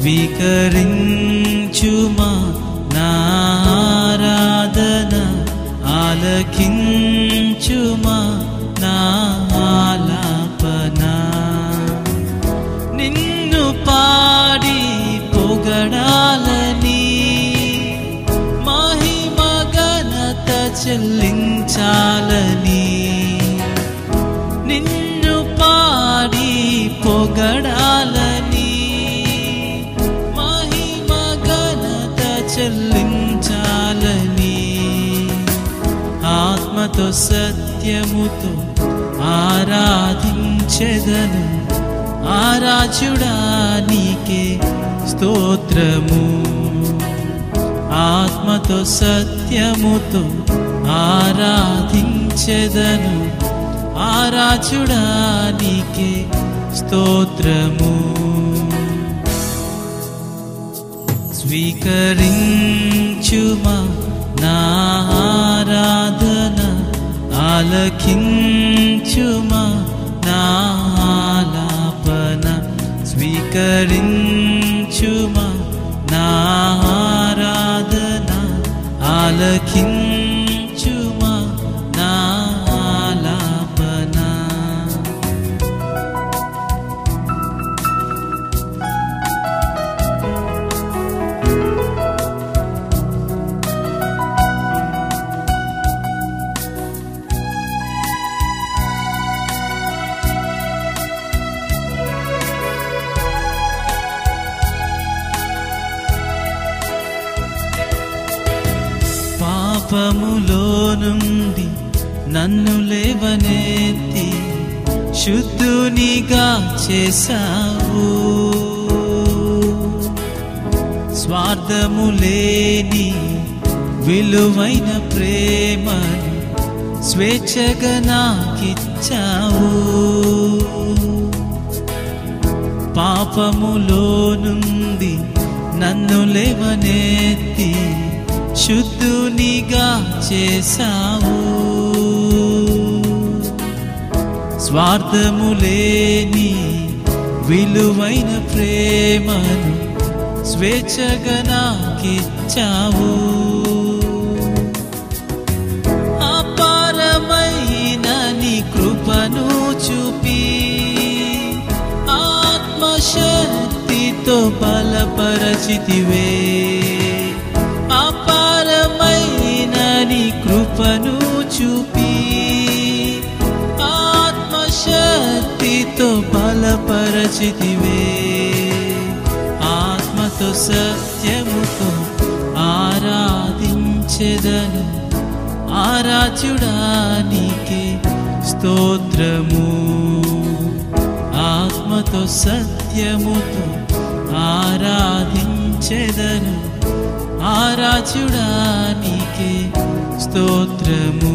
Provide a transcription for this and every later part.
స్వీకరించుమా నా ఆరాధన, ఆలకించుమా నా ఆలాపన. నిన్ను పాడి పొగడాలని, మహిమ ఘనత చెల్లించాలని, నిన్ను పాడి పొగడాలని, మహిమ ఘనత చెల్లించాలని, ఆత్మతో సత్యముతో ఆరాధించెదను. ఆరాధ్యుడా నీకే స్తోత్రము. ఆత్మతో సత్యముతో ఆరాధించెదను. ఆరాధ్యుడా నీకే స్తోత్రము. స్వీకరించుమా నా ఆరాధన, ఆలకించుమా నా ఆలాపన. స్వీకరించుమా నా ఆరాధన, ఆలకించుమా నా ఆలాపన. పాపములో నుండి నన్ను లేవనెత్తి శుద్ధునిగా చేశావు. స్వార్థము లేని విలువైన ప్రేమను స్వేచ్ఛగా నాకిచ్చావు. పాపములో నుండి నన్ను లేవనెత్తి శుద్ధునిగా చేశావు. స్వార్థము లేని విలువైన ప్రేమను స్వేచ్ఛగా నాకిచ్చావు. అపారమైన నీ కృపను చూపి ఆత్మశక్తితో బలపరచితివే. అపారమైన నీ కృపను చూపి ఆత్మశక్తితో బలపరచితివే. ఆత్మతో సత్యముతో ఆరాధించెదను. ఆరాధ్యుడా నీకే స్తోత్రము. ఆత్మతో సత్యముతో ఆరాధించెదను. ఆరాధ్యుడా నీకే స్తోత్రము.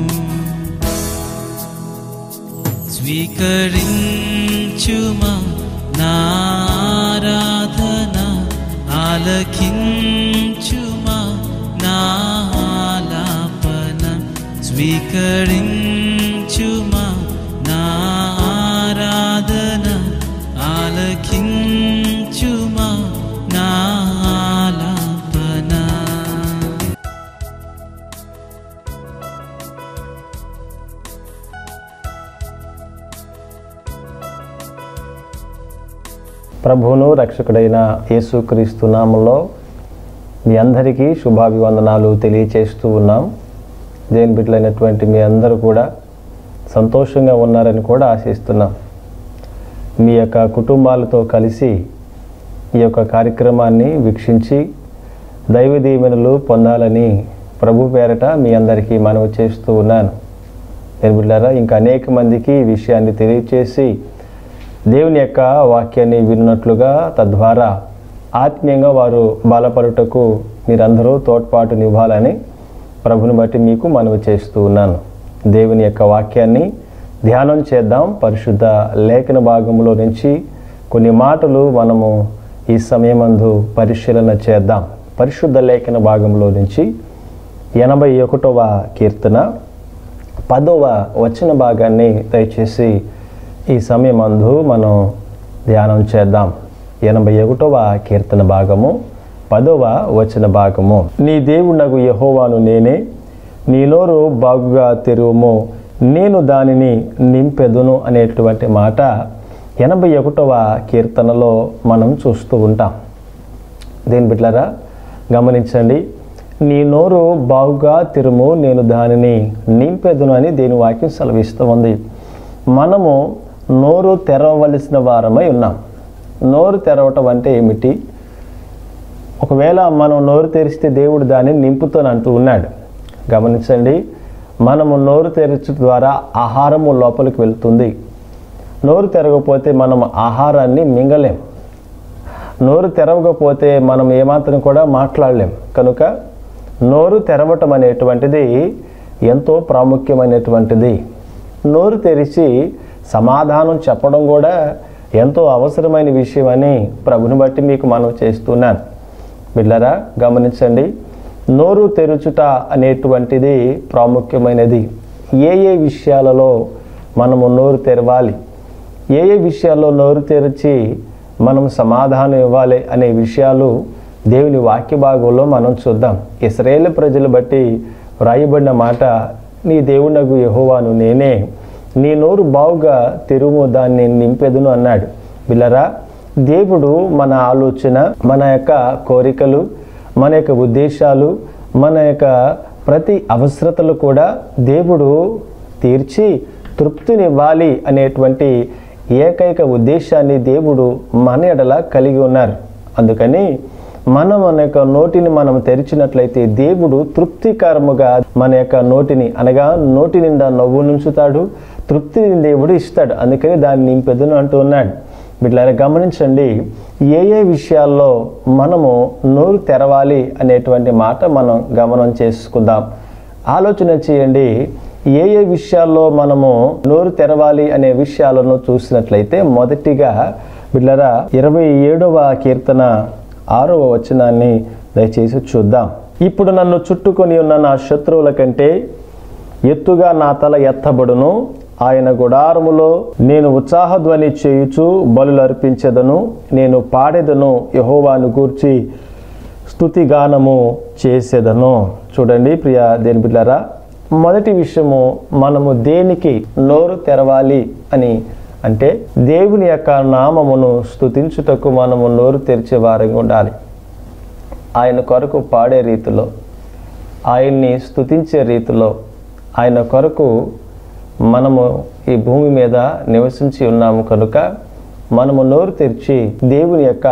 స్వీకరించుమా నా ఆరాధన, ఆలకించుమా నా ఆలాపన. స్వీకరించుమా నా ఆరాధన, ఆలకించుమా నా ఆలాపన. ప్రభువును రక్షకుడైన యేసుక్రీస్తు నామములో మీ అందరికీ శుభాభివందనాలు తెలియచేస్తూ ఉన్నాం. దేవుని బిడ్డలైనటువంటి మీ అందరూ కూడా సంతోషంగా ఉన్నారని కూడా ఆశిస్తున్నాం. మీ యొక్క కుటుంబాలతో కలిసి ఈ యొక్క కార్యక్రమాన్ని వీక్షించి దైవ దీవెనలు పొందాలని ప్రభు పేరట మీ అందరికీ మనవి చేస్తూ ఉన్నాను. దేవుని బిడ్డలారా, ఇంకా అనేక మందికి ఈ విషయాన్ని తెలియచేసి దేవుని యొక్క వాక్యాన్ని విన్నట్లుగా తద్వారా ఆత్మీయంగా వారు బలపడుటకు మీరందరూ తోడ్పాటునివ్వాలని ప్రభుని బట్టి మీకు మనవి చేస్తూ ఉన్నాను. దేవుని యొక్క వాక్యాన్ని ధ్యానం చేద్దాం. పరిశుద్ధ లేఖన భాగంలో నుంచి కొన్ని మాటలు మనము ఈ సమయమందు పరిశీలన చేద్దాం. పరిశుద్ధ లేఖన భాగంలో నుంచి 81వ కీర్తన 10వ వచన భాగాన్ని దయచేసి ఈ సమయమందు మనం ధ్యానం చేద్దాం. 81వ కీర్తన భాగము 10వ వచన భాగము. నీ దేవుడగు యెహోవాను నేనే, నీ నోరు బాగుగా తెరువుము, నేను దానిని నింపెదును అనేటువంటి మాట 81వ కీర్తనలో మనం చూస్తూ ఉంటాం. దేని బిడ్డలారా గమనించండి, నీ నోరు బాగుగా తెరుము, నేను దానిని నింపెదును అని దేని వాక్యం సెలవిస్తూ ఉంది. మనము నోరు తెరవవలసిన వారమై ఉన్నాం. నోరు తెరవటం అంటే ఏమిటి? ఒకవేళ మనం నోరు తెరిస్తే దేవుడు దాన్ని నింపుతానంటూ ఉన్నాడు. గమనించండి, మనము నోరు తెరచడం ద్వారా ఆహారము లోపలికి వెళ్తుంది. నోరు తెరవకపోతే మనం ఆహారాన్ని మింగలేం. నోరు తెరవకపోతే మనం ఏమాత్రం కూడా మాట్లాడలేం. కనుక నోరు తెరవటం అనేటువంటిది ఎంతో ప్రాముఖ్యమైనటువంటిది. నోరు తెరిచి సమాధానం చెప్పడం కూడా ఎంతో అవసరమైన విషయం అని ప్రభుని బట్టి మీకు మనం చేస్తున్నాను. బిడ్డలారా గమనించండి, నోరు తెరుచుట అనేటువంటిది ప్రాముఖ్యమైనది. ఏ ఏ విషయాలలో మనము నోరు తెరవాలి, ఏ ఏ విషయాల్లో నోరు తెరిచి మనం సమాధానం ఇవ్వాలి అనే విషయాలు దేవుని వాక్య భాగంలో మనం చూద్దాం. ఇశ్రాయేలు ప్రజలు బట్టి వ్రాయబడిన మాట, నీ దేవుడగు యెహోవాను నేనే, నీ నోరు బావుగా తెరువు, దాన్ని నింపెదును అన్నాడు. బిళ్ళరా, దేవుడు మన ఆలోచన, మన యొక్క కోరికలు, మన యొక్క ఉద్దేశాలు, మన యొక్క ప్రతి అవసరతలు కూడా దేవుడు తీర్చి తృప్తినివ్వాలి అనేటువంటి ఏకైక ఉద్దేశాన్ని దేవుడు మన ఎడల కలిగి ఉన్నారు. అందుకని మన యొక్క నోటిని మనం తెరిచినట్లయితే దేవుడు తృప్తికరముగా మన యొక్క నోటిని, అనగా నోటి నిండా నవ్వు నుంచుతాడు, తృప్తిని దేవుడు ఇస్తాడు. అందుకని దాన్ని నింపెదును అంటూ ఉన్నాడు. వీటిలారా గమనించండి, ఏ ఏ విషయాల్లో మనము నోరు తెరవాలి అనేటువంటి మాట మనం గమనం చేసుకుందాం. ఆలోచన చేయండి, ఏ ఏ విషయాల్లో మనము నోరు తెరవాలి అనే విషయాలను చూసినట్లయితే మొదటిగా వీళ్ళరా 27వ కీర్తన 6వ వచనాన్ని దయచేసి చూద్దాం. ఇప్పుడు నన్ను చుట్టుకొని ఉన్న నా శత్రువుల కంటే ఎత్తుగా నా తల ఎత్తబడును, ఆయన గుడారములో నేను ఉత్సాహధ్వని చేయుచు బలులు అర్పించెదను, నేను పాడెదను, యెహోవాను గూర్చి స్తుతిగానము చేసేదను. చూడండి ప్రియ దేని బిడ్డలారా, మొదటి విషయము, మనము దేనికి నోరు తెరవాలి అని అంటే దేవుని యొక్క నామమును స్తుతించుటకు మనము నోరు తెరిచే వారంగా ఉండాలి. ఆయన కొరకు పాడే రీతిలో, ఆయన్ని స్తుతించే రీతిలో, ఆయన కొరకు మనము ఈ భూమి మీద నివసించి ఉన్నాము. కనుక మనము నోరు తెరిచి దేవుని యొక్క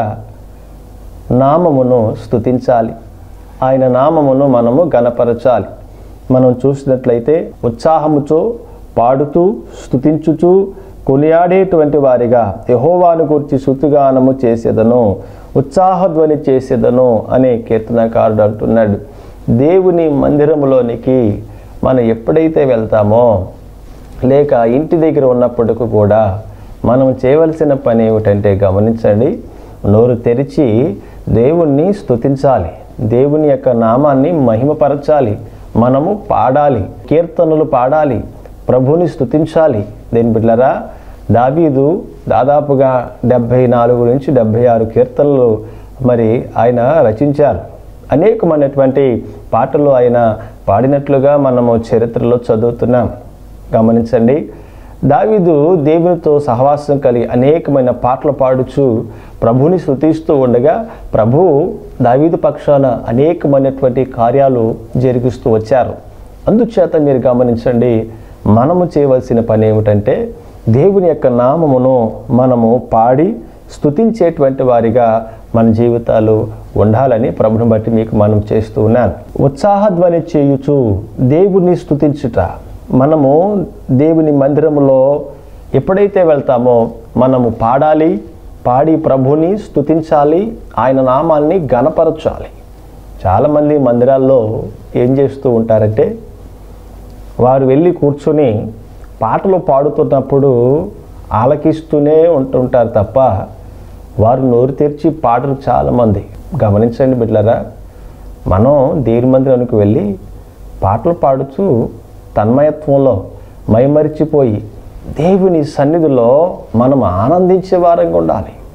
నామమును స్తుతించాలి, ఆయన నామమును మనము గణపరచాలి. మనం చూసినట్లయితే ఉత్సాహముతో పాడుతూ స్తుతించుచు కొనియాడేటువంటి వారిగా యెహోవాను గురించి స్తుతిగానము చేసేదను, ఉత్సాహధ్వని చేసేదను అనే కీర్తనకారుడు అంటున్నాడు. దేవుని మందిరములోనికి మనం ఎప్పుడైతే వెళ్తామో, లేక ఇంటి దగ్గర ఉన్నప్పటికీ కూడా మనం చేయవలసిన పని ఏమిటంటే గమనించండి, నోరు తెరిచి దేవుణ్ణి స్తుతించాలి, దేవుని యొక్క నామాన్ని మహిమపరచాలి, మనము పాడాలి, కీర్తనలు పాడాలి, ప్రభుని స్తుతించాలి. దేని బిడ్డలారా, దావీదు దాదాపుగా 74 నుంచి 76 కీర్తనలు మరి ఆయన రచించారు. అనేకమైనటువంటి పాటలు ఆయన పాడినట్లుగా మనము చరిత్రలో చదువుతున్నాం. గమనించండి, దావీదు దేవునితో సహవాసం కలిగి అనేకమైన పాటలు పాడుచు ప్రభుని స్తుతిస్తూ ఉండగా ప్రభువు దావీదు పక్షాన అనేకమైనటువంటి కార్యాలు జరిగిస్తూ వచ్చారు. అందుచేత మీరు గమనించండి, మనము చేయవలసిన పని ఏమిటంటే దేవుని యొక్క నామమును మనము పాడి స్తుతించేటువంటి వారిగా మన జీవితాలు ఉండాలని ప్రభుని బట్టి మీకు మనం చేస్తూ ఉన్నాను. ఉత్సాహధ్వని చేయుచు దేవుని స్తుతించుట, మనము దేవుని మందిరములో ఎప్పుడైతే వెళ్తామో మనము పాడాలి, పాడి ప్రభుని స్తుతించాలి, ఆయన నామాన్ని గణపరచాలి. చాలామంది మందిరాల్లో ఏం చేస్తూ ఉంటారంటే, వారు వెళ్ళి కూర్చొని పాటలు పాడుతున్నప్పుడు ఆలకిస్తూనే ఉంటుంటారు తప్ప వారు నోరు తెరిచి పాటలు చాలామంది. గమనించండి బిడ్డలారా, మనం దేవుని మందిరానికి వెళ్ళి పాటలు పాడుతూ తన్మయత్వంలో మైమరిచిపోయి దేవుని సన్నిధిలో మనం ఆనందించే వారంగా ఉండాలి.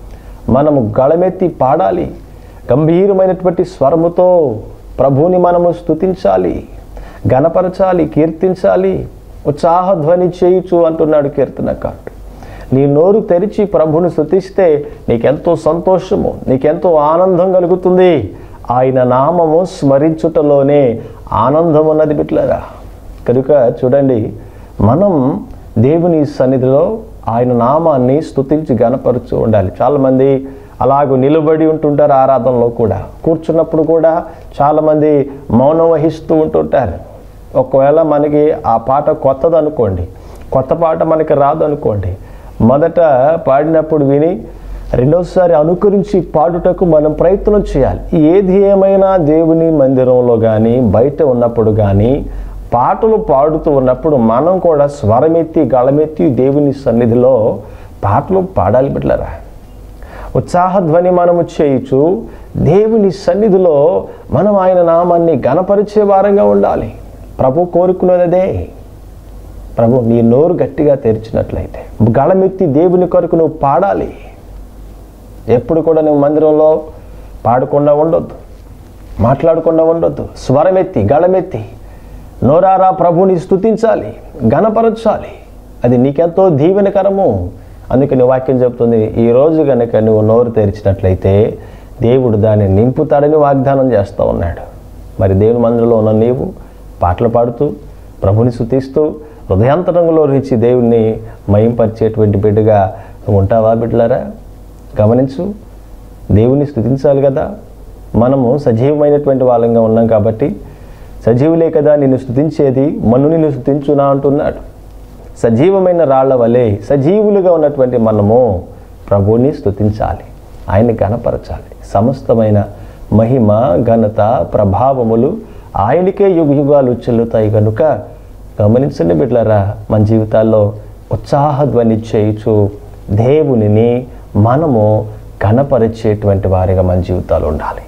మనము గళమెత్తి పాడాలి. గంభీరమైనటువంటి స్వరముతో ప్రభువుని మనము స్తుతించాలి, ఘనపరచాలి, కీర్తించాలి, ఉత్సాహధ్వని చేయుచు అంటున్నాడు కీర్తనకారుడు. నీ నోరు తెరిచి ప్రభువుని స్తుతిస్తే నీకెంతో సంతోషము, నీకెంతో ఆనందం కలుగుతుంది. ఆయన నామము స్మరించుటలోనే ఆనందం ఉన్నది బిడ్డలారా. కనుక చూడండి, మనం దేవుని సన్నిధిలో ఆయన నామాన్ని స్తుతించి ఘనపరుచు ఉండాలి. చాలామంది అలాగూ నిలబడి ఉంటుంటారు, ఆరాధనలో కూడా కూర్చున్నప్పుడు కూడా చాలామంది మౌనం వహిస్తూ ఉంటుంటారు. ఒకవేళ మనకి ఆ పాట కొత్తది అనుకోండి, కొత్త పాట మనకి రాదు అనుకోండి, మొదట పాడినప్పుడు విని రెండోసారి అనుకరించి పాడుటకు మనం ప్రయత్నం చేయాలి. ఏది ఏమైనా దేవుని మందిరంలో కానీ బయట ఉన్నప్పుడు కానీ పాటలు పాడుతూ ఉన్నప్పుడు మనం కూడా స్వరమెత్తి గళమెత్తి దేవుని సన్నిధిలో పాటలు పాడాలి బిడ్డలారా. ఉత్సాహధ్వని మనము చేయుచు దేవుని సన్నిధిలో మనం ఆయన నామాన్ని ఘనపరిచే వారంగా ఉండాలి. ప్రభు కోరుకున్నదే. ప్రభు నీ నోరు గట్టిగా తెరిచినట్లయితే గళమెత్తి దేవుని కొరకు నువ్వు పాడాలి. ఎప్పుడు కూడా నువ్వు మందిరంలో పాడకుండా ఉండొద్దు, మాట్లాడకుండా ఉండొద్దు. స్వరమెత్తి గళమెత్తి నోరారా ప్రభుని స్తుతించాలి, ఘనపరచాలి. అది నీకెంతో దీవెనకరము. అందుకని వాక్యం చెప్తుంది, ఈరోజు కనుక నువ్వు నోరు తెరిచినట్లయితే దేవుడు దాన్ని నింపుతాడని వాగ్దానం చేస్తూ ఉన్నాడు. మరి దేవుని మందిరంలో ఉన్న నీవు పాటలు పాడుతూ ప్రభుని స్తుతిస్తూ హృదయాంతరంగంలో నుంచి దేవుణ్ణి మహింపరిచేటువంటి బిడ్డగా నువ్వు ఉంటావా బిడ్డలారా? గమనించు, దేవుని స్తుతించాలి కదా. మనము సజీవమైనటువంటి వాళ్ళంగా ఉన్నాం కాబట్టి సజీవులే కదా నిన్ను స్తుతించేది, మన్ను నిన్ను స్తుతించునా అంటున్నాడు. సజీవమైన రాళ్ల వలె సజీవులుగా ఉన్నటువంటి మనము ప్రభువుని స్తుతించాలి, ఆయన్ని ఘనపరచాలి. సమస్తమైన మహిమ ఘనత ప్రభావములు ఆయనకే యుగ యుగాలు చెల్లుతాయి. కనుక గమనించండి బిడ్డలారా, మన జీవితాల్లో ఉత్సాహధ్వని చేయుచు దేవునిని మనము ఘనపరిచేటువంటి వారిగా మన జీవితాలు ఉండాలి.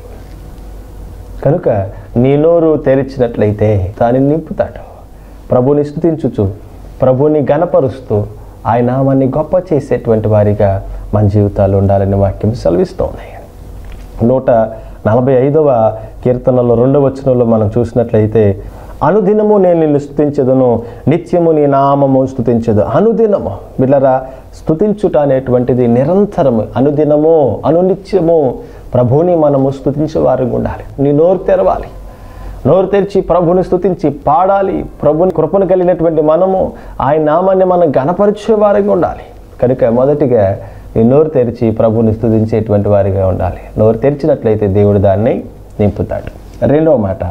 కనుక నీ నోరు తెరిచినట్లయితే దానిని నింపుతాడు. ప్రభుని స్తుతించుచు ప్రభుని ఘనపరుస్తూ ఆయన నామాన్ని గొప్ప చేసేటువంటి వారిగా మన జీవితాలు ఉండాలని వాక్యం సెలవిస్తోంది. 145వ కీర్తనలో 2వ వచనంలో మనం చూసినట్లయితే, అనుదినము నేను నిన్ను స్తుతించెదను, నిత్యము నీ నామము స్తుతించెదు. అనుదినము బిడ్డలారా, స్తుతించుట అనేటువంటిది నిరంతరము, అనుదినము అనునిత్యము ప్రభువుని మనము స్తుతించే వారికి ఉండాలి. నీ నోరు తెరవాలి, నోరు తెరిచి ప్రభుని స్తుతించి పాడాలి. ప్రభుని కృపను కలిగినటువంటి మనము ఆయన నామాన్ని మనం ఘనపరిచే వారికి ఉండాలి. కనుక మొదటిగా నీ నోరు తెరిచి ప్రభుని స్తుతించేటువంటి వారిగా ఉండాలి. నోరు తెరిచినట్లయితే దేవుడు దాన్ని నింపుతాడు. రెండవ మాట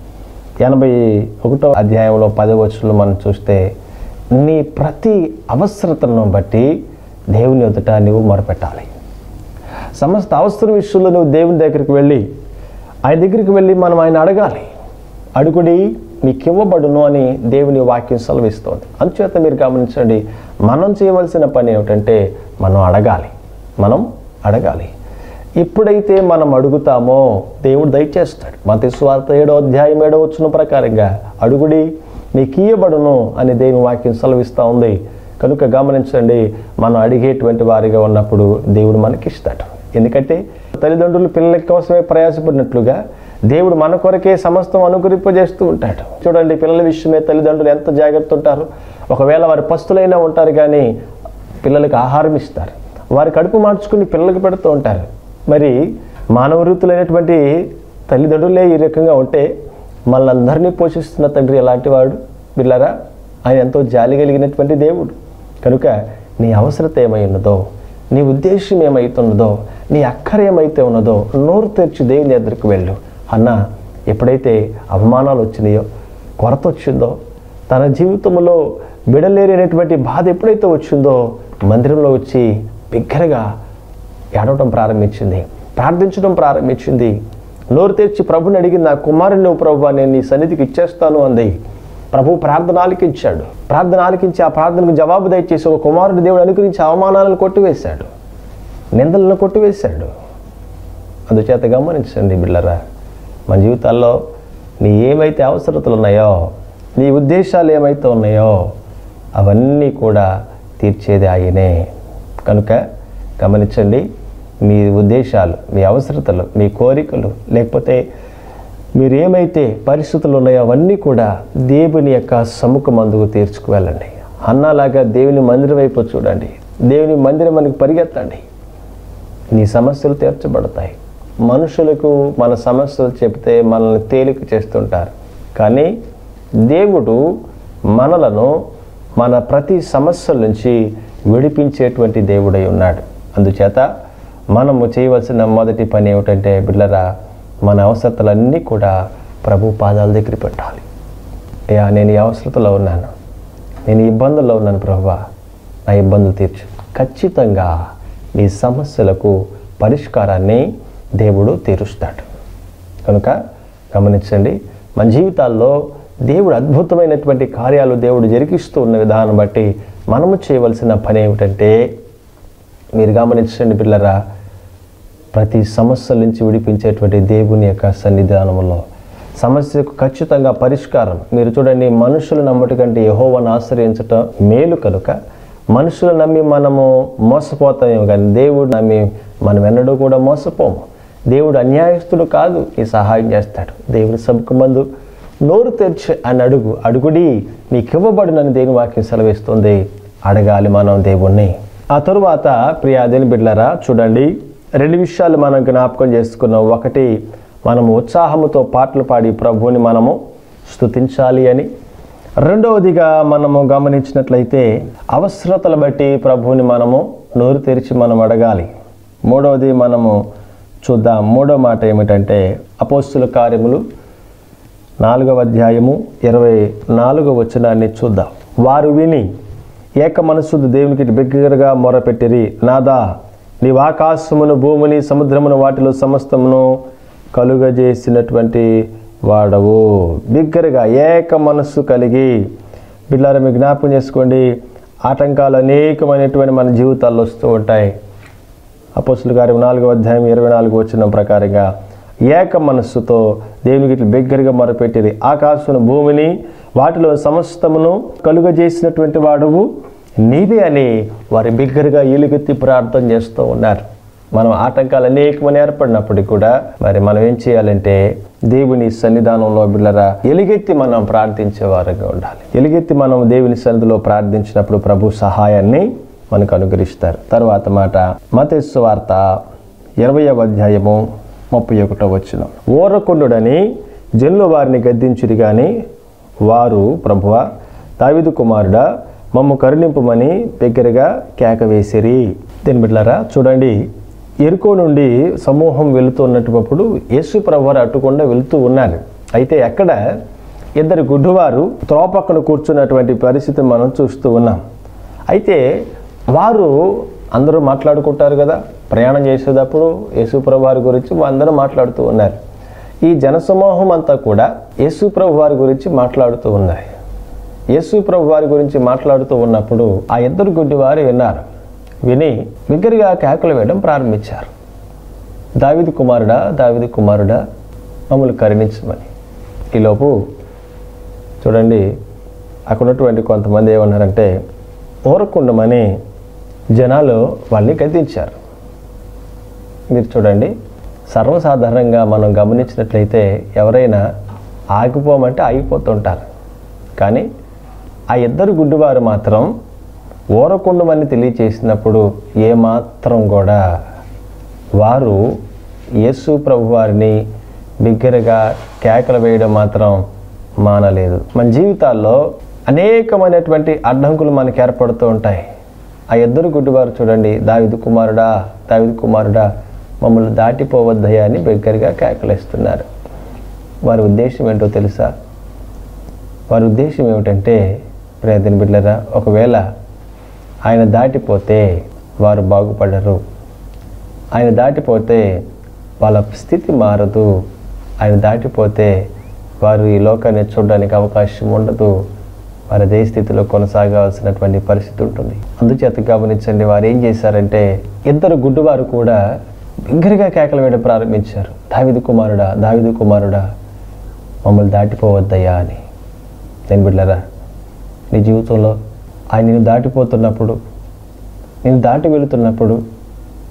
81వ అధ్యాయంలో 10వ వచనంలో మనం చూస్తే, నీ ప్రతి అవసరతలను బట్టి దేవుని ఎదుట నువ్వు మొరపెట్టాలి. సమస్త అవసరం విషయంలో నువ్వు దేవుని దగ్గరికి వెళ్ళి ఆయన దగ్గరికి వెళ్ళి మనం ఆయన అడగాలి. అడుగుడి నీకు ఇవ్వబడును అని దేవుని వాక్యం సెలవిస్తోంది. అందుచేత మీరు గమనించండి, మనం చేయవలసిన పని ఏమిటంటే మనం అడగాలి. ఎప్పుడైతే మనం అడుగుతామో దేవుడు దయచేస్తాడు. మత్తయి సువార్త 7వ అధ్యాయం 7వ వచనం ప్రకారంగా అడుగుడి నీకు ఇయ్యబడును అని దేవుని వాక్యం సెలవిస్తూ ఉంది. కనుక గమనించండి, మనం అడిగేటువంటి వారిగా ఉన్నప్పుడు దేవుడు మనకిస్తాడు. ఎందుకంటే తల్లిదండ్రులు పిల్లల కోసమే ప్రయాసపడినట్లుగా దేవుడు మన కొరకే సమస్తం అనుగ్రహింపజేస్తూ ఉంటాడు. చూడండి, పిల్లల విషయమే తల్లిదండ్రులు ఎంత జాగ్రత్త ఉంటారు. ఒకవేళ వారి పస్తులైనా ఉంటారు కానీ పిల్లలకి ఆహారం ఇస్తారు, వారి కడుపు మార్చుకుని పిల్లలకి పెడుతూ ఉంటారు. మరి మానవ వృత్తులైనటువంటి తల్లిదండ్రులే ఈ రకంగా ఉంటే మనందరినీ పోషిస్తున్న తండ్రి ఎలాంటి వాడు బిడ్డలారా? ఆయన ఎంతో జాలి కలిగినటువంటి దేవుడు. కనుక నీ అవసరత ఏమై ఉన్నదో, నీ ఉద్దేశం ఏమైతున్నదో, నీ అక్కర ఏమైతే ఉన్నదో నోరు తెరిచి దేవుని దగ్గరికి వెళ్ళు. అన్న ఎప్పుడైతే అవమానాలు వచ్చినాయో, కొరత వచ్చిందో, తన జీవితంలో బిడలేనటువంటి బాధ ఎప్పుడైతే వచ్చిందో మందిరంలో వచ్చి బిగ్గరగా ఏడవటం ప్రారంభించింది, ప్రార్థించడం ప్రారంభించింది. నోరు తెరిచి ప్రభుని అడిగింది, నా కుమారుని నువ్వు ప్రభువా నేను నీ సన్నిధికి ఇచ్చేస్తాను అంది. ప్రభు ప్రార్థన ఆలకించాడు. ప్రార్థన ఆలకించి ఆ ప్రార్థనకు జవాబు దయచేసి ఒక కుమారుడు దేవుడు అనుగ్రహించి అవమానాలను కొట్టివేశాడు, నిందలను కొట్టివేశాడు. అందుచేత గమనించండి బిడ్డలారా, మన జీవితాల్లో నీ ఏమైతే అవసరతలు ఉన్నాయో, నీ ఉద్దేశాలు ఏమైతే ఉన్నాయో అవన్నీ కూడా తీర్చేది ఆయనే. కనుక గమనించండి, మీ ఉద్దేశాలు, మీ అవసరతలు, మీ కోరికలు, లేకపోతే మీరు ఏమైతే పరిస్థితులు ఉన్నాయో అవన్నీ కూడా దేవుని యొక్క సముఖమందుకు తీర్చుకువెళ్ళండి. అన్నలాగా దేవుని మందిరం వైపు చూడండి. దేవుని మందిరం మనకు పరిగెత్తండి. నీ సమస్యలు తీర్చబడతాయి. మనుషులకు మన సమస్యలు చెప్తే మనల్ని తేలిక చేస్తుంటారు. కానీ దేవుడు మనలను మన ప్రతి సమస్యల నుంచి విడిపించేటువంటి దేవుడై ఉన్నాడు. అందుచేత మనము చేయవలసిన మొదటి పని ఏమిటంటే, బిడ్డలారా, మన అవసరతలన్నీ కూడా ప్రభు పాదాల దగ్గర పెట్టాలి. అయ్యా, నేను ఈ అవసరతలో ఉన్నాను, నేను ఇబ్బందుల్లో ఉన్నాను ప్రభువా, నా ఇబ్బందులు తీర్చు. ఖచ్చితంగా నీ సమస్యలకు పరిష్కారాన్ని దేవుడు తీరుస్తాడు. కనుక గమనించండి, మన జీవితాల్లో దేవుడు అద్భుతమైనటువంటి కార్యాలు దేవుడు జరిగిస్తూ ఉన్న విధానం బట్టి మనము చేయవలసిన పని ఏమిటంటే, మీరు గమనించండి పిల్లరా, ప్రతి సమస్యల నుంచి విడిపించేటువంటి దేవుని యొక్క సన్నిధానంలో సమస్యకు ఖచ్చితంగా పరిష్కారం. మీరు చూడండి, మనుషులు నమ్మటి కంటే యెహోవాను ఆశ్రయించటం మేలు. కనుక మనుషులు నమ్మి మనము మోసపోతామేమో, కానీ దేవుడు నమ్మి మనం ఎన్నడూ కూడా మోసపోము. దేవుడు అన్యాయస్తుడు కాదు, ఈ సహాయం చేస్తాడు. దేవుని సముఖమందు నోరు తెరిచి అని అడుగుడి నీకు ఇవ్వబడినని దేవుని వాక్యం సెలవిస్తుంది. అడగాలి మనం దేవుణ్ణి. ఆ తరువాత ప్రియా దేవుని బిడ్డలారా, చూడండి, 2 విషయాలు మనం జ్ఞాపకం చేసుకున్నాం. ఒకటి, మనము ఉత్సాహముతో పాటలు పాడి ప్రభువుని మనము స్తుతించాలి అని. రెండవదిగా మనము గమనించినట్లయితే అవసరతలు బట్టి ప్రభువుని మనము నోరు తెరిచి మనం అడగాలి. మూడవది మనము చూద్దాం. మూడో మాట ఏమిటంటే, అపోస్తుల కార్యములు 4వ అధ్యాయము 24వ వచనాన్ని చూద్దాం. వారు విని ఏక మనస్సుతో దేవునికి బిగ్గరగా మొరపెట్టిరి, నాదా, నీవు ఆకాశమును, భూమిని, సముద్రమును, వాటిలో సమస్తమును కలుగజేసినటువంటి వాడవు. బిగ్గరగా ఏక మనస్సు కలిగి. బిడ్డలారా, మీరు జ్ఞాపకం చేసుకోండి, ఆటంకాలు అనేకమైనటువంటి మన జీవితాల్లో వస్తూ ఉంటాయి. అపోస్తుల కార్యం 4వ అధ్యాయం 24వ వచనం ప్రకారంగా ఏక మనస్సుతో దేవునికి బిగ్గరగా మొరపెట్టిరి, ఆకాశమును, భూమిని, వాటిలో సమస్తమును కలుగజేసినటువంటి వాడవు నీవే అని వారి బిగ్గరగా ఎలుగెత్తి ప్రార్థన చేస్తూ ఉన్నారు. మనం ఆటంకాలు అనేకమని ఏర్పడినప్పటికీ కూడా మరి మనం ఏం చేయాలంటే, దేవుని సన్నిధానంలో బిడ్డలారా ఎలుగెత్తి మనం ప్రార్థించే వారుగా ఉండాలి. ఎలుగెత్తి మనం దేవుని సన్నిధిలో ప్రార్థించినప్పుడు ప్రభు సహాయాన్ని మనకు అనుగ్రహిస్తారు. తర్వాత మాట, మత్తయి సువార్త 20వ అధ్యాయము 31వ వచనం. ఓరకుండుడని జనులు వారిని గద్దించిరి గాని వారు, ప్రభువా, దావీదు కుమారుడా, మమ్ము కరుణింపుమని బిగ్గరగా కేక వేసిరి. దీని బిడ్డలారా, చూడండి, ఎరుకో నుండి సమూహం వెళుతున్నప్పుడు యేసు ప్రభువారు అట్టుకుండా వెళుతూ ఉన్నారు. అయితే అక్కడ 2 గుడ్డివారు త్రోపక్కన కూర్చున్నటువంటి పరిస్థితి మనం చూస్తూ ఉన్నాం. అయితే వారు అందరూ మాట్లాడుకుంటారు కదా, ప్రయాణం చేసేటప్పుడు యేసు ప్రభువారి గురించి అందరూ మాట్లాడుతూ ఉన్నారు. ఈ జనసమూహం అంతా కూడా యేసు ప్రభువారి గురించి మాట్లాడుతూ ఉన్నారు. యేసు ప్రభువారి గురించి మాట్లాడుతూ ఉన్నప్పుడు ఆ 2 గుడ్డివారు విన్నారు. విని బిగ్గరగా కేకలు వేయడం ప్రారంభించారు, దావీదు కుమారుడా, దావీదు కుమారుడా, మమ్మల్ని కరుణించమని. ఈలోపు చూడండి, అక్కడ ఉన్నటువంటి కొంతమంది ఏమన్నారంటే, ఊరకుండమని జనాలు వాళ్ళని గద్దించారు. మీరు చూడండి, సర్వసాధారణంగా మనం గమనించినట్లయితే ఎవరైనా ఆగిపోమంటే ఆగిపోతుంటారు. కానీ ఆ 2 గుడ్డివారు మాత్రం ఊరకుండమని తెలియచేసినప్పుడు ఏమాత్రం కూడా వారు యేసు ప్రభు వారిని బిగ్గరగా కేకలు వేయడం మాత్రం మానలేదు. మన జీవితాల్లో అనేకమైనటువంటి అడ్డంకులు మనకు ఏర్పడుతూ ఉంటాయి. ఆ 2 గుడ్డివారు చూడండి, దావీదు కుమారుడా, దావీదు కుమారుడా, మమ్మల్ని దాటిపోవద్దయ్యా అని బిగ్గరగా కేకలేస్తున్నారు. వారి ఉద్దేశం ఏంటో తెలుసా? వారి ఉద్దేశం ఏమిటంటే, ప్రియమైన బిడ్డలారా, ఒకవేళ ఆయన దాటిపోతే వారు బాగుపడరు, ఆయన దాటిపోతే వాళ్ళ స్థితి మారదు, ఆయన దాటిపోతే వారు ఈ లోకాన్ని చూడడానికి అవకాశం ఉండదు, వారు అదే స్థితిలో కొనసాగాల్సినటువంటి పరిస్థితి ఉంటుంది. అందుచేత గమనించండి, వారు ఏం చేశారంటే 2 గుడ్డివారు కూడా బిగ్గరగా కేకలు వేయడం ప్రారంభించారు, దావీదు కుమారుడా, దావీదు కుమారుడా, మమ్మల్ని దాటిపోవద్దయ్యా అని. నేను బిడ్డలారా, నీ జీవితంలో ఆయన నేను దాటిపోతున్నప్పుడు, నేను దాటి వెళుతున్నప్పుడు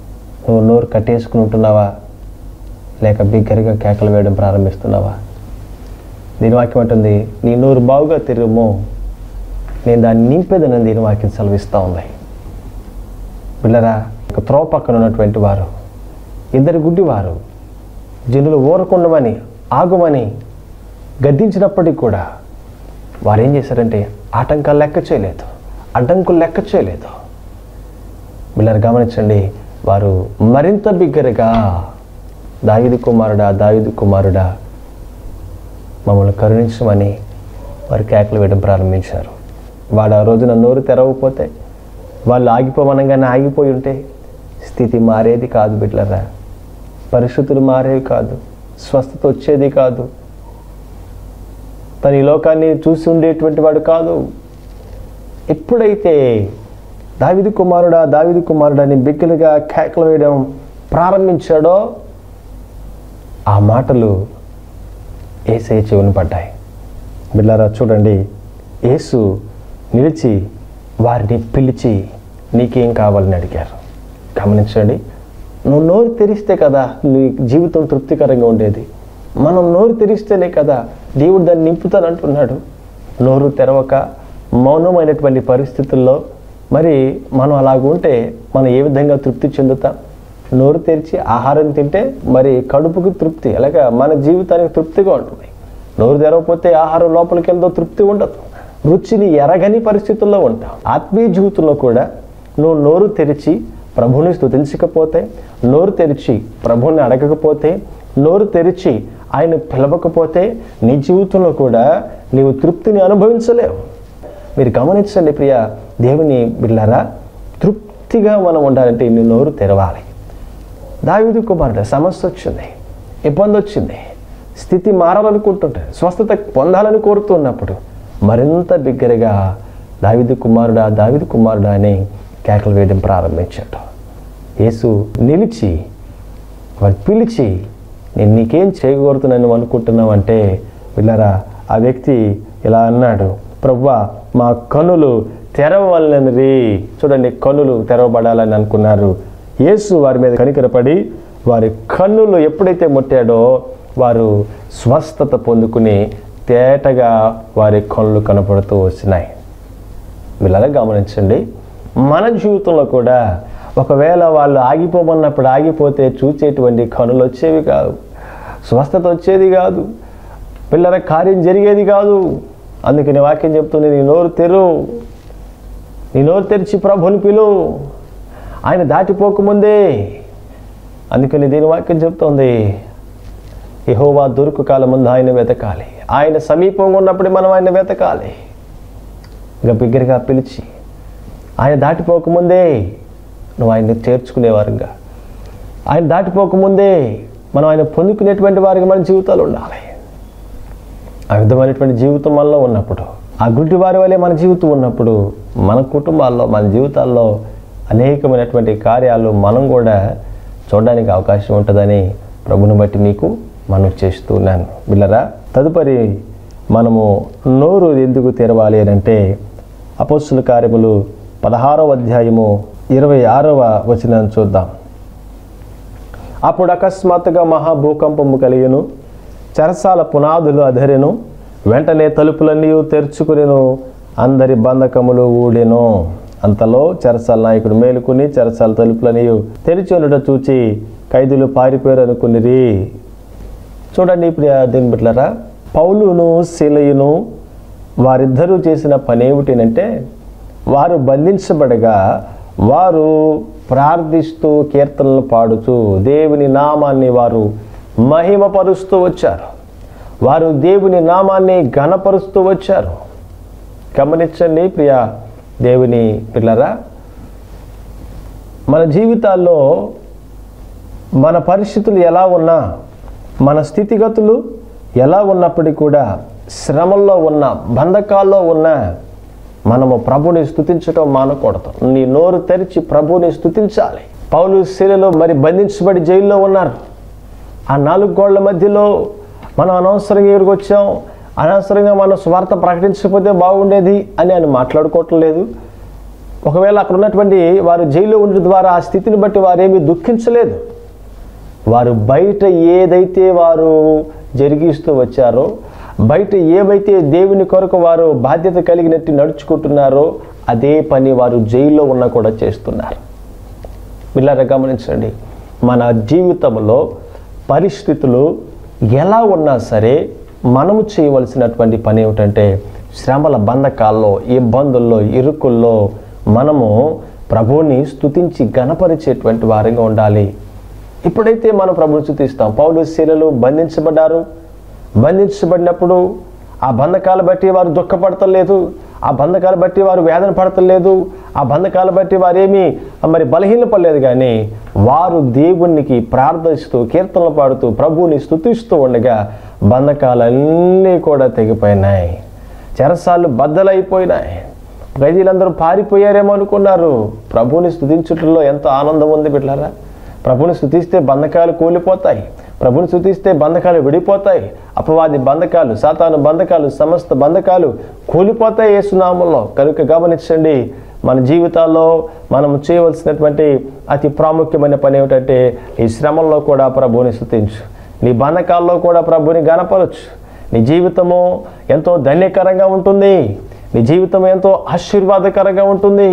నువ్వు నోరు కట్టేసుకుని ఉంటున్నావా, లేక బిగ్గరగా కేకలు వేయడం ప్రారంభిస్తున్నావా? దీని వాక్యం అంటుంది, నీ నోరు బాగుగా తెరుము, నేను దాన్ని నింపేదనని దీని వాక్యం సెలవిస్తూ ఉంది. పిల్లరా, ఒక త్రోవ పక్కన ఉన్నటువంటి వారు, ఇద్దరు గుడ్డివారు జనులు ఊరకుండమని ఆగుమని గద్దించినప్పటికీ కూడా వారు ఏం చేశారంటే ఆటంకాలు లెక్క చేయలేదు, అడ్డంకులు లెక్క చేయలేదు. పిల్లలు గమనించండి, వారు మరింత బిగ్గరగా, దావీదు కుమారుడా, దావీదు కుమారుడా, మమ్మల్ని కరుణించమని వారు కేకలు వేయడం ప్రారంభించారు. వాడు ఆ రోజున నోరు తెరవకపోతే, వాళ్ళు ఆగిపోమనగానే ఆగిపోయి ఉంటే స్థితి మారేది కాదు బిడ్డలారా, పరిస్థితులు మారేవి కాదు, స్వస్థత వచ్చేది కాదు, తన ఈ లోకాన్ని చూసి ఉండేటువంటి వాడు కాదు. ఎప్పుడైతే దావీదు కుమారుడా, దావీదు కుమారుడా అని బిగ్గరగా కేకలు వేయడం ప్రారంభించాడో ఆ మాటలు యేసయ్య చెవిన పడ్డాయి. బిడ్డలారా చూడండి, యేసు నిలిచి వారిని పిలిచి నీకేం కావాలని అడిగారు. గమనించండి, నువ్వు నోరు తెరిస్తే కదా నీ జీవితం తృప్తికరంగా ఉండేది. మనం నోరు తెరిస్తేనే కదా దేవుడు దాన్ని నింపుతానంటున్నాడు. నోరు తెరవక మౌనమైనటువంటి పరిస్థితుల్లో మరి మనం అలాగుంటే మనం ఏ విధంగా తృప్తి చెందుతాం? నోరు తెరిచి ఆహారం తింటే మరి కడుపుకి తృప్తి, అలాగే మన జీవితానికి తృప్తిగా ఉంటుంది. నోరు తెరవకపోతే ఆహారం లోపలికి వెళ్దో తృప్తి ఉండదు, రుచిని ఎరగని పరిస్థితుల్లో ఉంటాం. ఆత్మీయ జీవితంలో కూడా నువ్వు నోరు తెరిచి ప్రభువుని స్తుతించకపోతే, నోరు తెరిచి ప్రభువుని అడగకపోతే, నోరు తెరిచి ఆయన పిలవకపోతే నీ జీవితంలో కూడా నీవు తృప్తిని అనుభవించలేవు. మీరు గమనించండి ప్రియ దేవుని బిడ్డలారా, తృప్తిగా మనం ఉండాలంటే నీ నోరు తెరవాలి. దావీదు కుమారుడు సమస్య వచ్చింది, ఇబ్బంది వచ్చింది, స్థితి మారాలనుకుంటుంటే, స్వస్థత పొందాలని కోరుతున్నప్పుడు మరింత బిగ్గరగా దావీదు కుమారుడా, దావీదు కుమారుడా అని కేకలు వేయడం ప్రారంభించాడు. యేసు నిలిచి వాడు పిలిచి, నేను నీకేం చేయకూరుతున్నాను అనుకుంటున్నావు అంటే పిల్లరా, ఆ వ్యక్తి ఇలా అన్నాడు, ప్రభువా మా కన్నులు తెరవలనరి. చూడండి, కన్నులు తెరవబడాలని అనుకున్నారు. యేసు వారి మీద కనికరపడి వారి కన్నులు ఎప్పుడైతే ముట్టాడో వారు స్వస్థత పొందుకుని తేటగా వారి కళ్ళు కనపడుతూ వచ్చినాయి. వీళ్ళలా గమనించండి, మన జీవితంలో కూడా ఒకవేళ వాళ్ళు ఆగిపోమన్నప్పుడు ఆగిపోతే చూసేటువంటి కనులు వచ్చేవి కాదు, స్వస్థత వచ్చేది కాదు, పిల్లల కార్యం జరిగేది కాదు. అందుకని వాక్యం చెప్తుంది, నీ నోరు తెరు, నీ నోరు తెరిచి ప్రభుని పిలు, ఆయన దాటిపోకముందే. అందుకని దీని వాక్యం చెప్తోంది, యెహోవా దొరుకు కాలం ముందు ఆయన వెతకాలి, ఆయన సమీపంగా ఉన్నప్పుడు మనం ఆయన వెతకాలి. ఇంకా బిగ్గరగా పిలిచి ఆయన దాటిపోకముందే నువ్వు ఆయన్ని చేర్చుకునేవారుగా, ఆయన దాటిపోకముందే మనం ఆయన పొందుకునేటువంటి వారికి మన జీవితాలు ఉండాలి. ఆ విధమైనటువంటి జీవితం మనలో ఉన్నప్పుడు, ఆ గుడ్డి వారి వల్లే మన జీవితం ఉన్నప్పుడు మన కుటుంబాల్లో, మన జీవితాల్లో అనేకమైనటువంటి కార్యాలు మనం కూడా చూడడానికి అవకాశం ఉంటుందని ప్రభుని బట్టి మీకు మనం చేస్తున్నాను. బిళ్ళరా, తదుపరి మనము నోరు ఎందుకు తెరవాలి అని అంటే అపోస్తుల కార్యములు 16వ అధ్యాయము 26వ వచనాన్ని చూద్దాం. అప్పుడు అకస్మాత్తుగా మహాభూకంపము కలిగెను, చెరసాల పునాదులు అధరెను, వెంటనే తలుపులన్నీ తెరుచుకునేను, అందరి బంధకములు ఊడెను. అంతలో చెరసాల నాయకుడు మేలుకుని చెరసాల తలుపులని తెరిచి ఉండట చూచి ఖైదీలు పారిపోయారు అనుకునిరి. చూడండి ఇప్పుడు దీని బిడ్డలారా, పౌలును శీలయును వారిద్దరూ చేసిన పని ఏమిటంటే, వారు బంధించబడగా వారు ప్రార్థిస్తూ కీర్తనలు పాడుతూ దేవుని నామాన్ని వారు మహిమపరుస్తూ వచ్చారు. వారు దేవుని నామాన్ని ఘనపరుస్తూ వచ్చారు. గమనించండి ప్రియ దేవుని పిల్లరా, మన జీవితాల్లో మన పరిస్థితులు ఎలా ఉన్నా, మన స్థితిగతులు ఎలా ఉన్నప్పటికీ కూడా, శ్రమల్లో ఉన్న, బంధకాల్లో ఉన్న, మనము ప్రభుని స్తుతించడం మానకూడదు. నీ నోరు తెరిచి ప్రభుని స్తుతించాలి. పౌలు శీలలో మరి బంధించబడి జైల్లో ఉన్నారు. ఆ 4 గోళ్ల మధ్యలో మనం అనవసరంగా ఎదురుకు వచ్చాం, అనవసరంగా మనం స్వార్థ ప్రకటించకపోతే బాగుండేది అని ఆయన మాట్లాడుకోవటం లేదు. ఒకవేళ అక్కడ ఉన్నటువంటి వారు జైల్లో ఉండడం ద్వారా ఆ స్థితిని బట్టి వారేమీ దుఃఖించలేదు. వారు బయట ఏదైతే వారు జరిగిస్తూ వచ్చారో, బయట ఏవైతే దేవుని కొరకు వారు బాధ్యత కలిగినట్టు నడుచుకుంటున్నారో అదే పని వారు జైల్లో ఉన్నా కూడా చేస్తున్నారు. పిల్లరా గమనించండి, మన జీవితంలో పరిస్థితులు ఎలా ఉన్నా సరే మనము చేయవలసినటువంటి పని ఏమిటంటే శ్రమల బంధకాల్లో, ఇబ్బందుల్లో, ఇరుకుల్లో మనము ప్రభువుని స్తుతించి గణపరిచేటువంటి వారంగా ఉండాలి. ఇప్పుడైతే మనం ప్రభువుని స్తుతిస్తాం. పౌలు శీలలు బంధించబడ్డారు. బంధించబడినప్పుడు ఆ బంధకాలు బట్టి వారు దుఃఖపడతలేదు, ఆ బంధకాలు బట్టి వారు వేదన పడతలేదు, ఆ బంధకాలు బట్టి వారేమీ బలహీనపడలేదు. కానీ వారు దేవునికి ప్రార్థిస్తూ కీర్తనలు పాడుతూ ప్రభువుని స్తుతిస్తూ ఉండగా బంధకాలన్నీ కూడా తెగిపోయినాయి. చెరసాలు బద్దలైపోయినాయి. ఖైదీలందరూ పారిపోయారేమో అనుకున్నారు. ప్రభువుని స్తుతించుటలో ఎంతో ఆనందం ఉంది బిడ్డలారా. ప్రభువుని స్తుతిస్తే బంధకాలు కూలిపోతాయి. ప్రభువుని స్తుతిస్తే బంధకాలు విడిపోతాయి. అపవాది బంధకాలు, సాతాను బంధకాలు, సమస్త బంధకాలు కూలిపోతాయి యేసు నామములో. కనుక గమనించండి, మన జీవితాల్లో మనం చేయవలసినటువంటి అతి ప్రాముఖ్యమైన పని ఏమిటంటే ఈ శ్రమల్లో కూడా ప్రభువుని స్తుతించు. నీ బంధకాల్లో కూడా ప్రభువుని గణపరచు. నీ జీవితము ఎంతో ధన్యకరంగా ఉంటుంది. నీ జీవితం ఎంతో ఆశీర్వాదకరంగా ఉంటుంది.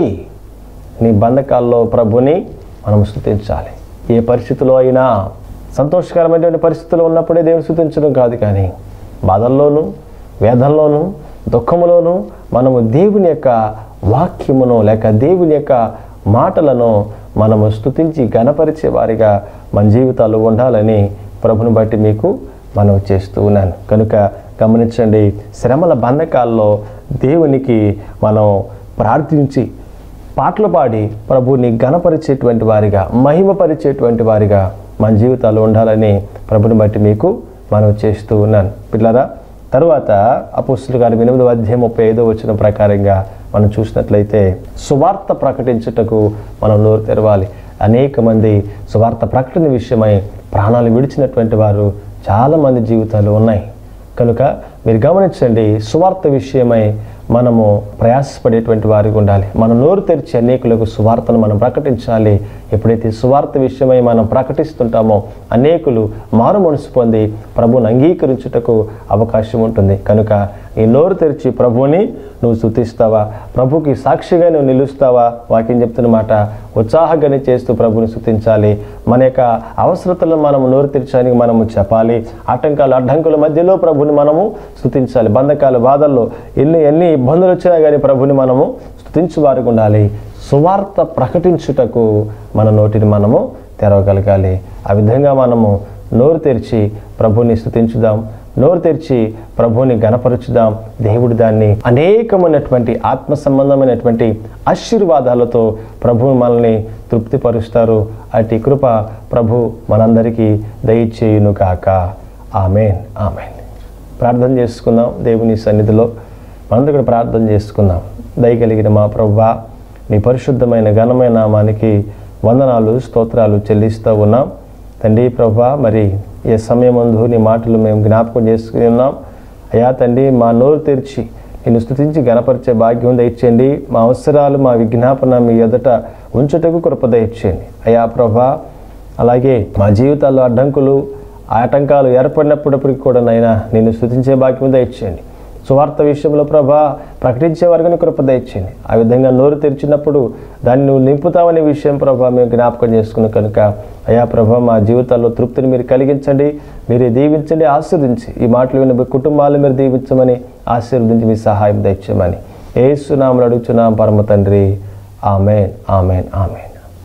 నీ బంధకాల్లో ప్రభువుని మనం స్తుతించాలి. ఏ పరిస్థితిలో అయినా సంతోషకరమైనటువంటి పరిస్థితుల్లో ఉన్నప్పుడే దేవుని స్తుతించడం కాదు, కానీ బాధల్లోనూ, వేదనలోనూ, దుఃఖములోనూ మనము దేవుని యొక్క వాక్యమును లేక దేవుని యొక్క మాటలను మనము స్తుతించి గణపరిచే వారిగా మన జీవితాలు ఉండాలని ప్రభుని బట్టి మీకు మనం చేస్తూ ఉన్నాను. కనుక గమనించండి, శ్రమల బంధకాల్లో దేవునికి మనం ప్రార్థించి పాటలు పాడి ప్రభుని గణపరిచేటువంటి వారిగా, మహిమపరిచేటువంటి వారిగా మన జీవితాలు ఉండాలని ప్రభుని బట్టి మీకు మనం చేస్తూ ఉన్నాను. పిల్లరా, తరువాత అపోస్తలుల కార్యం 8వ అధ్యాయం 35వ వచనం ప్రకారంగా మనం చూసినట్లయితే సువార్త ప్రకటించుటకు మనం నోరు తెరవాలి. అనేక మంది సువార్త ప్రకటన విషయమై ప్రాణాలు విడిచినటువంటి వారు చాలామంది జీవితాలు ఉన్నాయి. కనుక మీరు గమనించండి, సువార్త విషయమై మనము ప్రయాసపడేటువంటి వారికి ఉండాలి. మనం నోరు తెరిచి అనేకులకు సువార్తను మనం ప్రకటించాలి. ఎప్పుడైతే సువార్త విషయమై మనం ప్రకటిస్తుంటామో అనేకులు మారు మనసు పొంది ప్రభువుని అంగీకరించుటకు అవకాశం ఉంటుంది. కనుక ఈ నోరు తెరిచి ప్రభువుని నువ్వు స్తుతిస్తావా, ప్రభుకి సాక్షిగా నువ్వు నిలుస్తావా? వాక్యం చెప్తున్న మాట ఉత్సాహంగానే చేస్తూ ప్రభుని స్తుతించాలి. మన యొక్క అవసరతలను మనము నోరు తెరచడానికి మనము చెప్పాలి. ఆటంకాలు, అడ్డంకుల మధ్యలో ప్రభుని మనము స్తుతించాలి. బంధకాలు, బాధల్లో ఎన్ని ఇబ్బందులు వచ్చినా కానీ ప్రభుని మనము స్తుతించు వారికి ఉండాలి. సువార్త ప్రకటించుటకు మన నోటిని మనము తెరవగలగాలి. ఆ విధంగా మనము నోరు తెరిచి ప్రభుని స్తుతించుదాం, నోరు తెరిచి ప్రభుని గణపరచుదాం. దేవుడు దాన్ని అనేకమైనటువంటి ఆత్మ సంబంధమైనటువంటి ఆశీర్వాదాలతో ప్రభువు మనల్ని తృప్తిపరుస్తారు. అటు కృప ప్రభు మనందరికీ దయచేయును కాక. ఆమేన్, ఆమేన్. ప్రార్థన చేసుకుందాం. దేవుని సన్నిధిలో మనందరూ కూడా ప్రార్థన చేసుకుందాం. దయగలిగిన మా ప్రభువా, నీ పరిశుద్ధమైన ఘనమైన నామానికి వందనాలు, స్తోత్రాలు చెల్లిస్తూ ఉన్నాం తండ్రి. ప్రభువా, మరి ఏ సమయమందు నీ మాటలు మేము జ్ఞాపకం చేసుకుని ఉన్నాం అయ్యా తండ్రి. మా నోరు తెరిచి నిన్ను స్తుతించి గణపరిచే భాగ్యం దయచేయండి. మా అవసరాలు, మా విజ్ఞాపన మీ ఎదుట ఉంచుటకు కృప దయచేయండి అయ్యా ప్రభువా. అలాగే మా జీవితాల్లో అడ్డంకులు, ఆటంకాలు ఏర్పడినప్పటికీ కూడా నైనా నిన్ను స్తుతించే భాగ్యం దయచేయండి. సువార్త విషయంలో ప్రభా ప్రకటించే వరకు కృప దయచేయండి. ఆ విధంగా నోరు తెరిచినప్పుడు దాన్ని నువ్వు నింపుతావనే విషయం ప్రభా మేము జ్ఞాపకం చేసుకున్నాం. కనుక అయా ప్రభా మా జీవితాల్లో తృప్తిని మీరు కలిగించండి, మీరే దీవించండి, ఆశీర్వదించి ఈ మాటలు విన్న కుటుంబాలను మీరు దీవించమని, ఆశీర్వదించి మీ సహాయం దయచేయమని యేసు నామములో అడుగుచున్నాం పరమ తండ్రి. ఆమేన్, ఆమేన్, ఆమేన్.